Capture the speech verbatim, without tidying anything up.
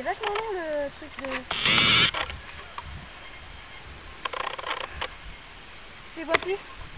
Lâche-moi non le truc de... Tu les vois plus?